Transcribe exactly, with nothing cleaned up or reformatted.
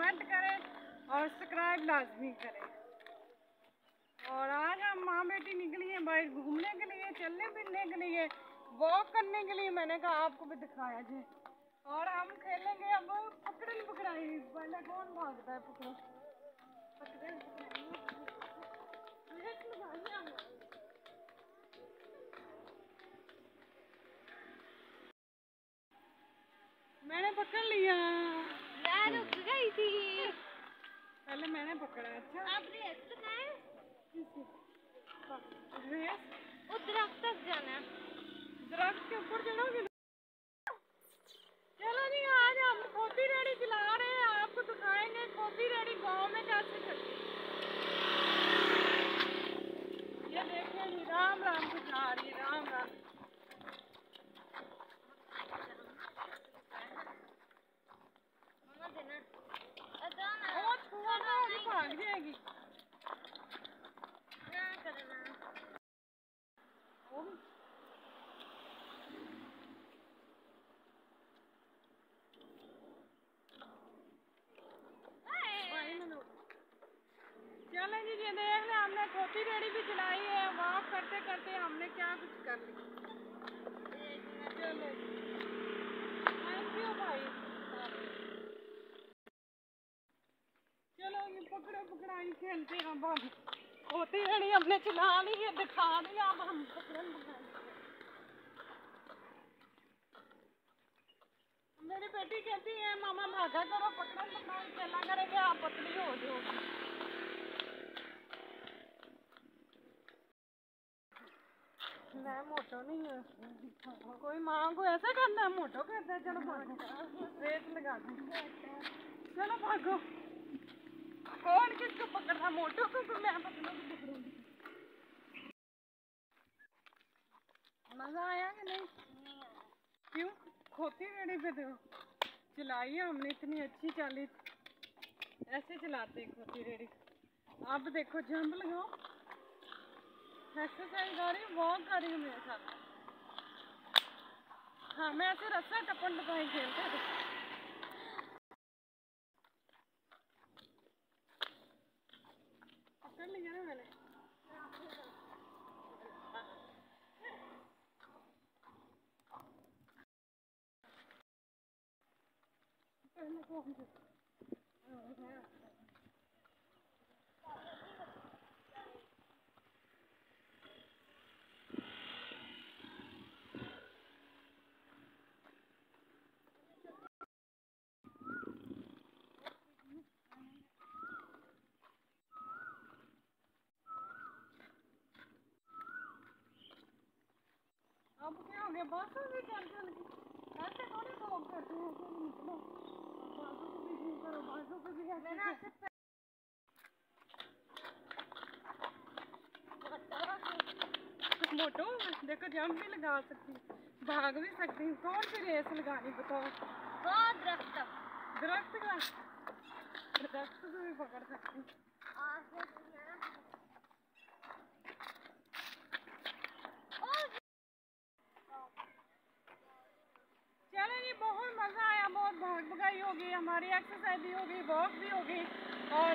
Comment करें और subscribe लाजमी करें। और आज हम माँ बेटी निकली हैं बाहर घूमने के लिए, चलने फिरने के लिए, वॉक करने के लिए। मैंने कहा आपको भी दिखाया जाए। और हम खेलेंगे अब पकड़न पकड़ाई। पहले कौन भागता है पकड़ो पकड़न पकड़ाई। मैंने पकड़ लिया। मैं रुक गई थी। पहले मैंने पकड़ा। अच्छा आप रेस लगाए? रेस? वो दरख्त तक जाना है। दरख्त के ऊपर चढ़ोगे? चलो जी, आज हम खोती रेडी चला रहे हैं, आपको दिखाएंगे खोती रेडी गांव में कैसे चलती है। ये देखिए जी, राम राम को जा रही है, राम राम। वो छुआ तो अभी भाग जाएगी। चले जी, ये देख ले हमने खोती रेडी भी चलाई है। वॉक करते करते हमने क्या कुछ कर लिया। चलो थैंक यू भाई। चलो ये पकड़ो पकड़ाई खेलते हैं। अब हम खोती रेडी हमने चला ली है, दिखा दिया। अब हम पकड़न पकड़ाई। मेरी बेटी कहती है मामा भागा करो, पकड़न पकड़ाई खेला करेंगे, आप पतली हो जाओगी। मैं मोटो नहीं है। कोई माँ को ऐसा करना है, मोटो करता है। चलो भागो, रेस लगा दो। चलो भागो। कौन किसको पकड़ता, मोटो को? तो मैं पकड़ूंगी पकड़ूंगी। मजा आया कि नहीं? क्यों? खोती रेडी पे दो चलाई है हमने, इतनी अच्छी चाली ऐसे चलाते खोती रेडी। अब देखो जंप लगाओ, एक्सरसाइज कर रही हूँ, वॉक कर रही हूँ मेरे साथ। हाँ, मैं ऐसे रस्सा टपन टपाई खेलते थे। पकड़ लिया ना मैंने। पहले कौन थे? अब क्या हो गया? बस हो गई चल चल के। ऐसे थोड़ी वॉक करते हैं, ऐसे निकलो, बाजू को भी घूम करो, बाजू को भी ऐसे। मोटो देखो, जंप भी लगा सकती हूँ, भाग भी सकती हूँ। कौन सी रेस लगानी बताओ? दरख्त दरख्त का? दरख्त को भी पकड़ सकती हूँ। चलो जी, बहुत मजा आया, बहुत भाग भगाई होगी, हमारी एक्सरसाइज भी होगी, वॉक भी होगी। और